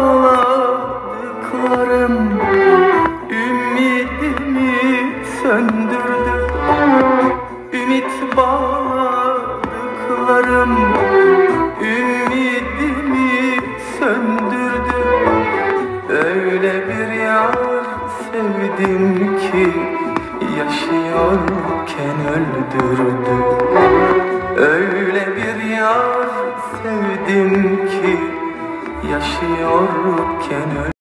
bağladıklarım ümidimi söndürdü. Ümit bağladıklarım ümidimi söndürdü. Öyle bir yar sevdim ki yaşıyorken öldürdü. Öyle bir yar sevdim ki yaşıyorken öldürdü.